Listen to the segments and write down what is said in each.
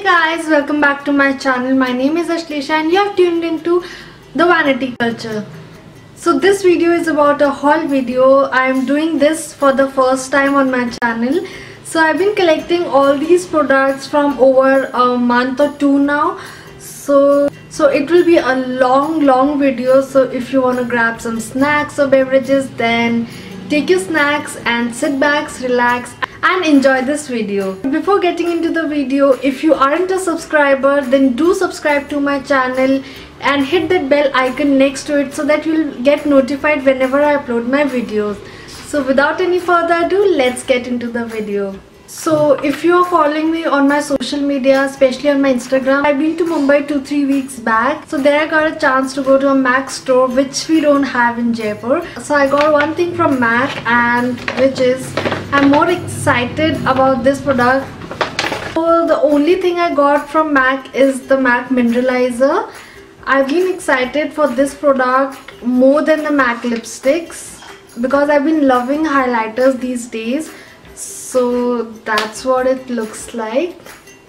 guys, welcome back to my channel. My name is Ashleisha and you have tuned into the Vanity Culture. So this video is about a haul video. I am doing this for the first time on my channel. So I've been collecting all these products from over a month or two now. So it will be a long video. So if you want to grab some snacks or beverages, then take your snacks and sit back, relax and enjoy this video. Before getting into the video, if you aren't a subscriber, then do subscribe to my channel and hit that bell icon next to it so that you'll get notified whenever I upload my videos. So without any further ado, let's get into the video. So if you are following me on my social media, especially on my Instagram, I've been to Mumbai 2-3 weeks back. So there I got a chance to go to a MAC store, which we don't have in Jaipur. So I got one thing from MAC, and which is, I'm more excited about this product. So the only thing I got from MAC is the MAC Mineralizer. I've been excited for this product more than the MAC lipsticks because I've been loving highlighters these days. So that's what it looks like.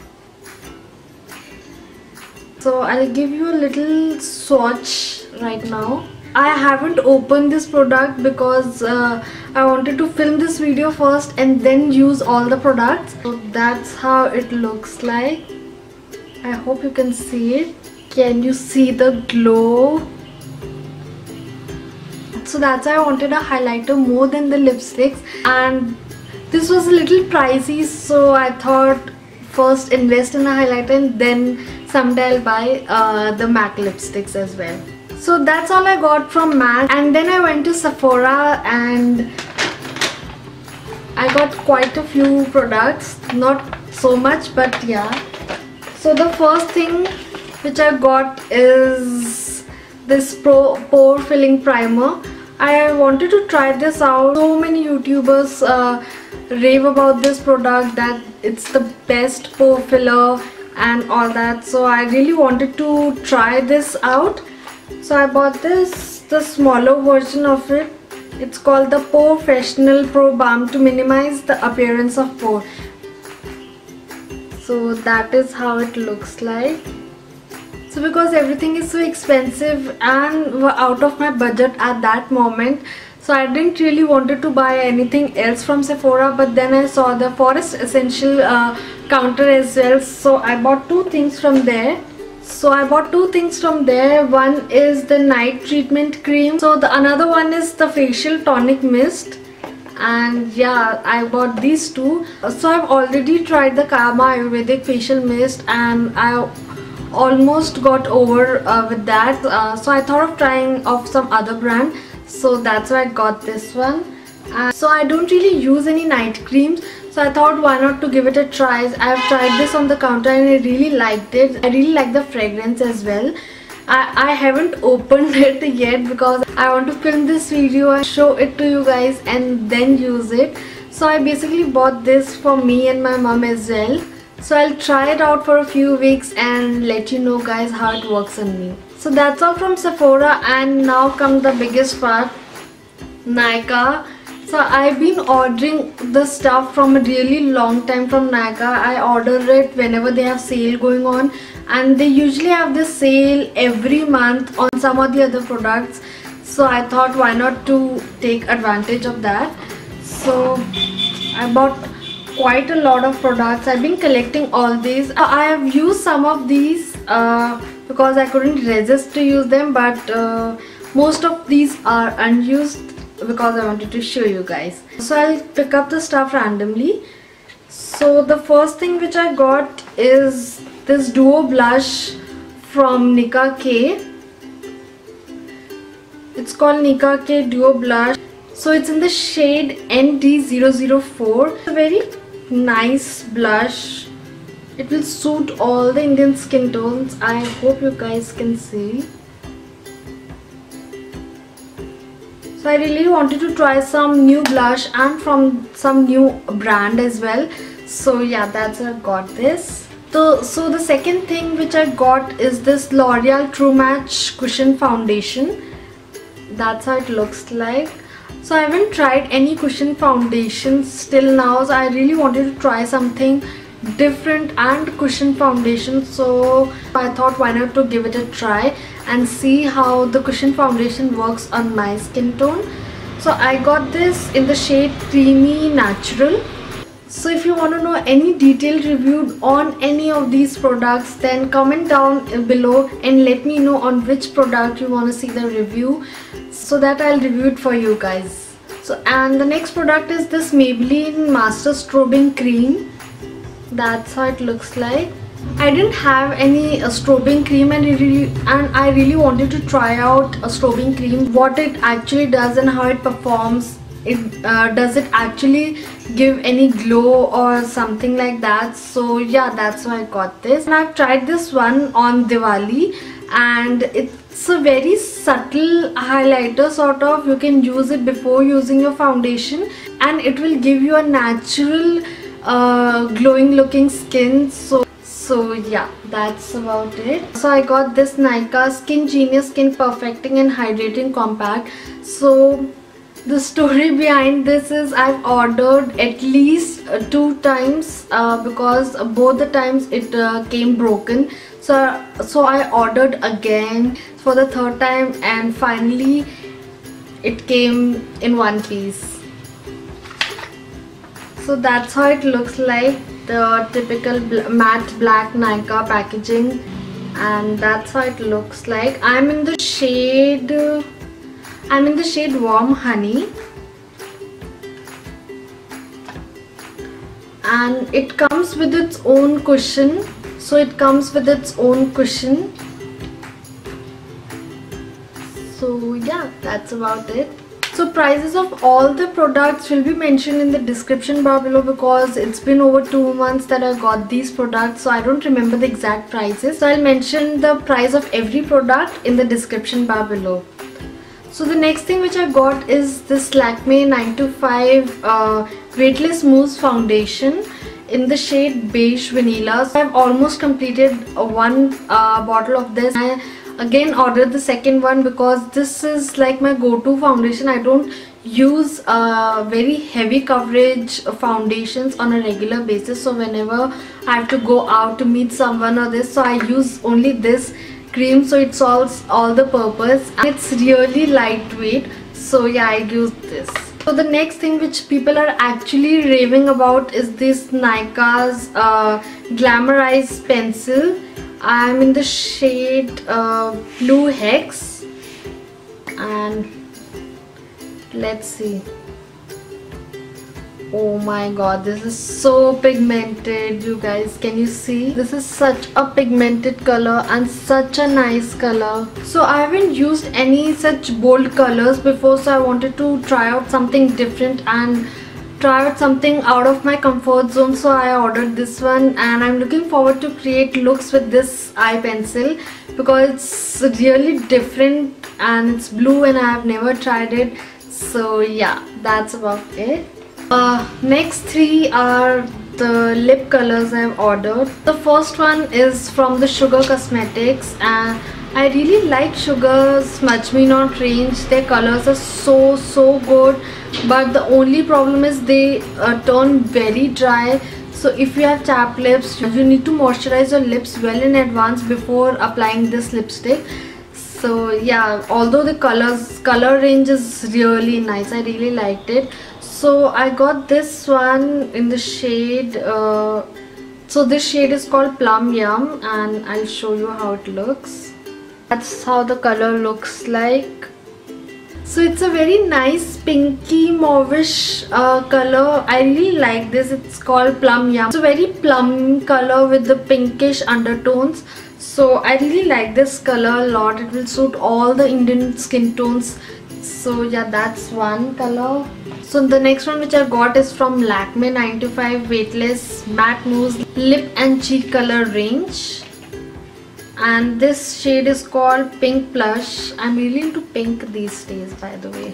So I'll give you a little swatch right now. I haven't opened this product because I wanted to film this video first and then use all the products. So that's how it looks like. I hope you can see it. Can you see the glow? So that's why I wanted a highlighter more than the lipsticks, and this was a little pricey, so I thought first invest in a highlighter and then someday I'll buy the MAC lipsticks as well. So that's all I got from MAC, and then I went to Sephora and I got quite a few products, not so much but yeah. So the first thing which I got is this pore filling primer. I wanted to try this out. So many YouTubers rave about this product, that it's the best pore filler and all that, so I really wanted to try this out. So I bought this, the smaller version of it. It's called the POREfessional Pro Balm to minimize the appearance of pore. So that is how it looks like. So because everything is so expensive and out of my budget at that moment, so I didn't really wanted to buy anything else from Sephora, but then I saw the Forest Essential counter as well, so I bought two things from there. One is the night treatment cream, so the another one is the facial tonic mist, and yeah, I bought these two. So I've already tried the Kama Ayurvedic facial mist and I almost got over with that, so I thought of trying off some other brand, so that's why I got this one. So I don't really use any night creams, so I thought why not to give it a try. I have tried this on the counter and I really liked it. I really like the fragrance as well. I haven't opened it yet because I want to film this video and show it to you guys and then use it. So I basically bought this for me and my mom as well. So I'll try it out for a few weeks and let you know guys how it works on me. So that's all from Sephora, and now comes the biggest part, Nykaa. So I've been ordering the stuff from a really long time from Nykaa. I order it whenever they have sale going on, and they usually have this sale every month on some of the other products. So I thought why not to take advantage of that. So I bought quite a lot of products. I've been collecting all these. I have used some of these because I couldn't resist to use them, but most of these are unused because I wanted to show you guys. So I'll pick up the stuff randomly. So the first thing which I got is this duo blush from Nika K. It's called Nika K Duo Blush. So it's in the shade ND004. It's a very nice blush. It will suit all the Indian skin tones. I hope you guys can see. So I really wanted to try some new blush and from some new brand as well. So yeah, that's why I got this. So the second thing which I got is this L'Oreal True Match Cushion Foundation. That's how it looks like. So I haven't tried any cushion foundations till now, so I really wanted to try something different and cushion foundation, so I thought why not to give it a try and see how the cushion foundation works on my skin tone. So I got this in the shade Creamy Natural. So if you want to know any detailed review on any of these products, then comment down below and let me know on which product you want to see the review, so that I'll review it for you guys. So, and the next product is this Maybelline Master Strobing Cream. That's how it looks like. I didn't have any strobing cream, and I really wanted to try out a strobing cream, what it actually does and how it performs. Does it actually give any glow or something like that? So yeah, that's why I got this, and I've tried this one on Diwali, and it's a very subtle highlighter sort of. You can use it before using your foundation and it will give you a natural glowing looking skin. So yeah, that's about it. So I got this Nykaa Skin Genius Skin Perfecting and Hydrating Compact. So the story behind this is I've ordered at least 2 times because both the times it came broken. So I ordered again for the 3rd time, and finally it came in one piece. So that's how it looks like, the typical matte black Nykaa packaging, and that's how it looks like. I'm in the shade Warm Honey, and it comes with its own cushion. So it comes with its own cushion. So yeah, that's about it. So prices of all the products will be mentioned in the description bar below, because it's been over 2 months that I got these products, so I don't remember the exact prices. So I'll mention the price of every product in the description bar below. So the next thing which I got is this Lakme 925 Weightless Mousse Foundation in the shade Beige Vanilla. So I've almost completed one bottle of this. I again ordered the second one because this is like my go-to foundation. I don't use very heavy coverage foundations on a regular basis, so whenever I have to go out to meet someone or this, so I use only this cream, so it solves all the purpose and it's really lightweight. So yeah, I use this. So the next thing which people are actually raving about is this Nykaa's Glamorize Pencil. I'm in the shade Blue Hex, and let's see. Oh my god, this is so pigmented, you guys. Can you see? This is such a pigmented color and such a nice color. So I haven't used any such bold colors before, so I wanted to try out something different and try out something out of my comfort zone. So I ordered this one, and I'm looking forward to create looks with this eye pencil because it's really different and it's blue and I have never tried it. So yeah, that's about it. Next 3 are the lip colors I've ordered. The first one is from the Sugar Cosmetics, and I really like Sugar Smudge Me Not range. Their colors are so good, but the only problem is they turn very dry. So if you have chapped lips, you need to moisturize your lips well in advance before applying this lipstick. So yeah, although the color range is really nice, I really liked it. So I got this one in the shade, so this shade is called Plum Yum, and I'll show you how it looks. That's how the color looks like. So it's a very nice pinky mauvish color. I really like this. It's called Plum Yum. It's a very plum color with the pinkish undertones. So I really like this color a lot. It will suit all the Indian skin tones. So yeah, that's one color. So the next one which I got is from Lakme 925 Weightless Matte Mousse Lip and Cheek Color range, and this shade is called Pink Plush. I'm really into pink these days, by the way.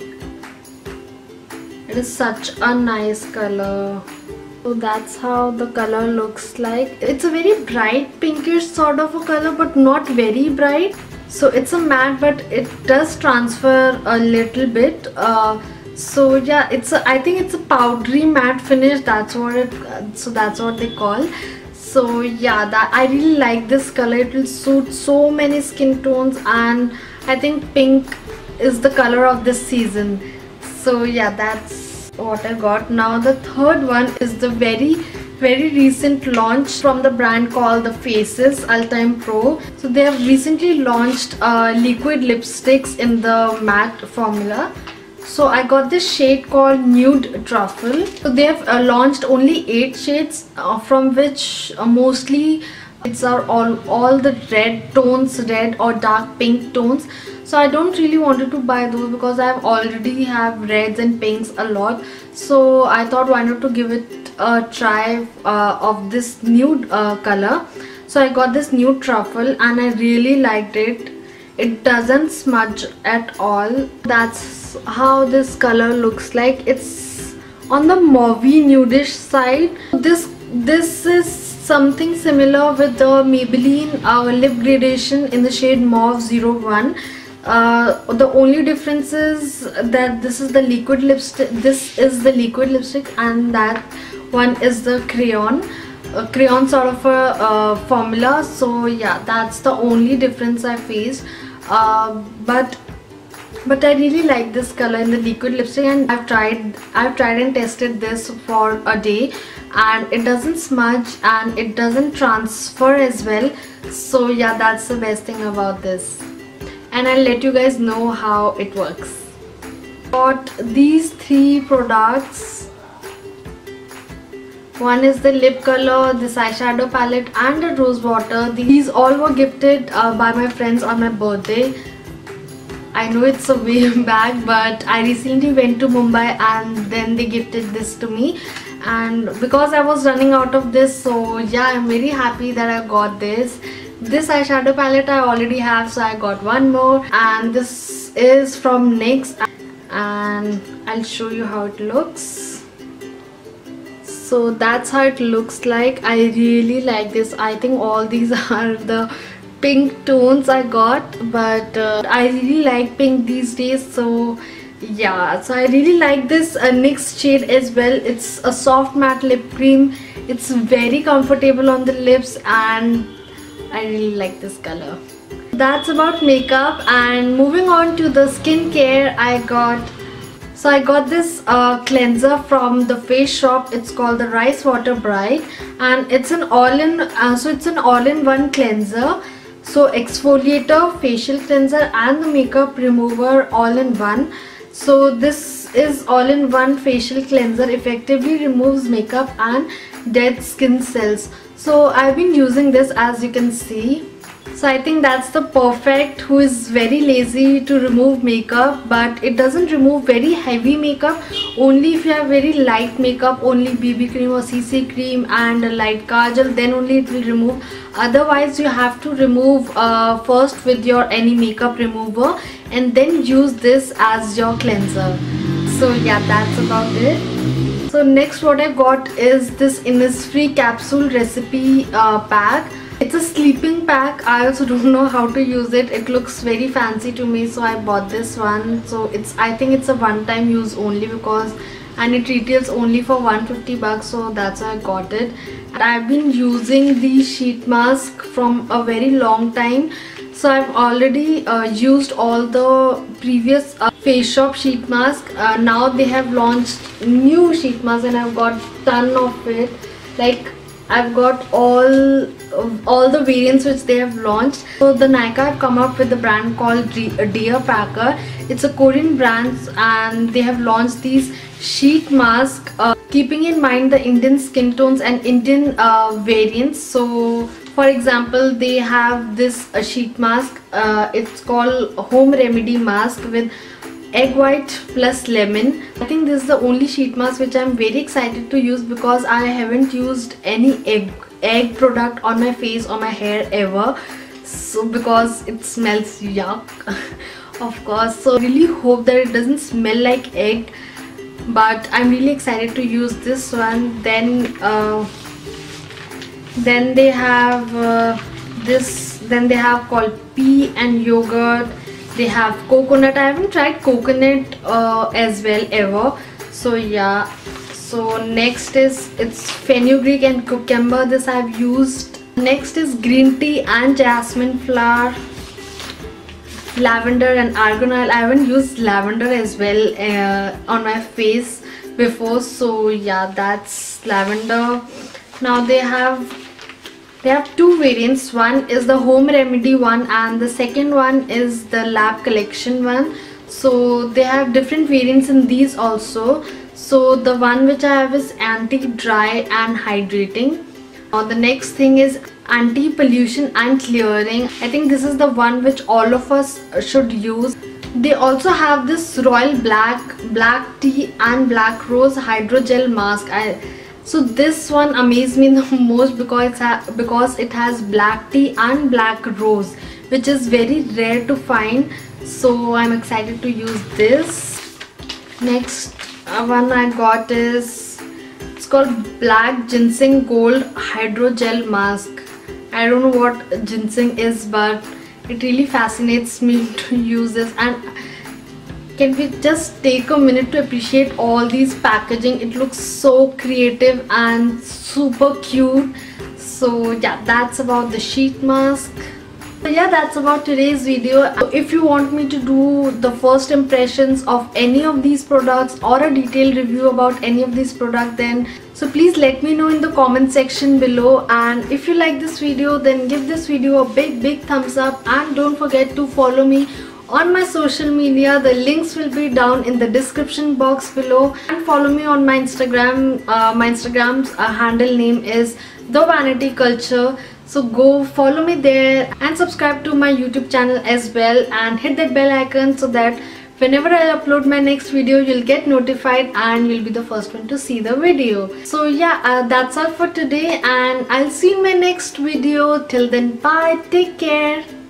It is such a nice color. So that's how the color looks like. It's a very bright pinkish sort of a color, but not very bright. So it's a matte, but it does transfer a little bit. So yeah, I think it's a powdery matte finish. That's what it. So that's what they call. So yeah, that I really like this color. It will suit so many skin tones, and I think pink is the color of this season. So yeah, that's what I got. Now the third one is the very recent launch from the brand called the Faces Ultime Pro. So they have recently launched liquid lipsticks in the matte formula. So I got this shade called Nude Truffle. So they have launched only 8 shades, from which mostly it's are all the red tones, red or dark pink tones. So I don't really wanted to buy those because I already have reds and pinks a lot. So I thought why not to give it a try of this nude color. So I got this Nude Truffle and I really liked it. It doesn't smudge at all. That's how this color looks like. It's on the mauvey nudish side. This is something similar with the Maybelline lip gradation in the shade Mauve 01. The only difference is that this is the liquid lipstick. This is the liquid lipstick, and that one is the crayon sort of a formula. So yeah, that's the only difference I faced. But I really like this color in the liquid lipstick, and I've tried and tested this for a day, and it doesn't smudge and it doesn't transfer as well. So yeah, that's the best thing about this, and I'll let you guys know how it works. Got these 3 products. One is the lip color, this eyeshadow palette, and a rose water. These all were gifted by my friends on my birthday. I know it's a way back, but I recently went to Mumbai and then they gifted this to me. And because I was running out of this, so yeah, I'm very happy that I got this. This eyeshadow palette I already have, so I got one more. And this is from NYX, and I'll show you how it looks. So that's how it looks like. I really like this. I think all these are the pink tones I got, but I really like pink these days. So yeah, so I really like this NYX shade as well. It's a soft matte lip cream. It's very comfortable on the lips, and I really like this color. That's about makeup, and moving on to the skincare, I got this cleanser from the Face Shop. It's called the Rice Water Bright, and it's an all-in-one cleanser. So exfoliator, facial cleanser, and the makeup remover all in one. So this is all-in-one facial cleanser. Effectively removes makeup and dead skin cells. So I've been using this, as you can see. So I think that's the perfect who is very lazy to remove makeup, but it doesn't remove very heavy makeup. Only if you have very light makeup, only BB cream or CC cream and a light kajal, then only it will remove. Otherwise you have to remove first with your any makeup remover and then use this as your cleanser. So yeah, that's about it. So next what I got is this Innisfree capsule recipe pack. It's a sleeping pack. I also don't know how to use it. It looks very fancy to me, so I bought this one. So I think it's a one-time use only, and it retails only for 150 bucks, so that's why I got it. And I've been using the sheet mask from a very long time. So I've already used all the previous Face Shop sheet mask. Now they have launched new sheet mask, and I've got ton of it. Like, I've got all the variants which they have launched. So the Nykaa have come up with a brand called Dear Packer. It's a Korean brand, and they have launched these sheet masks keeping in mind the Indian skin tones and Indian variants. So for example, they have this sheet mask. It's called Home Remedy Mask with egg white plus lemon. I think this is the only sheet mask which I'm very excited to use, because I haven't used any egg product on my face or my hair ever. So because it smells yuck of course. So I really hope that it doesn't smell like egg, but I'm really excited to use this one. Then they have this. Then they have called pea and yogurt. They have coconut. I haven't tried coconut as well ever. So yeah. So next is it's fenugreek and cucumber. This I've used. Next is green tea and jasmine flower, lavender and argan oil. I haven't used lavender as well on my face before. So yeah, that's lavender. Now they have two variants. One is the home remedy one and the second one is the lab collection one. So they have different variants in these also. So the one which I have is anti-dry and hydrating. Now the next thing is anti-pollution and clearing. I think this is the one which all of us should use. They also have this royal black tea and black rose hydrogel mask. So this one amazed me the most because it has black tea and black rose, which is very rare to find. So I'm excited to use this. Next one I got is, it's called black ginseng gold hydrogel mask. I don't know what ginseng is, but it really fascinates me to use this. And can we just take a minute to appreciate all these packaging? It looks so creative and super cute. So yeah, that's about the sheet mask. So yeah, that's about today's video. If you want me to do the first impressions of any of these products or a detailed review about any of these products, then so please let me know in the comment section below. And if you like this video, then give this video a big thumbs up, and don't forget to follow me on my social media. The links will be down in the description box below, and follow me on my Instagram. My Instagram's handle name is The Vanity Culture. So go follow me there and subscribe to my YouTube channel as well, and hit that bell icon so that whenever I upload my next video, you'll get notified and you'll be the first one to see the video. So yeah, that's all for today, and I'll see you in my next video. Till then, bye, take care.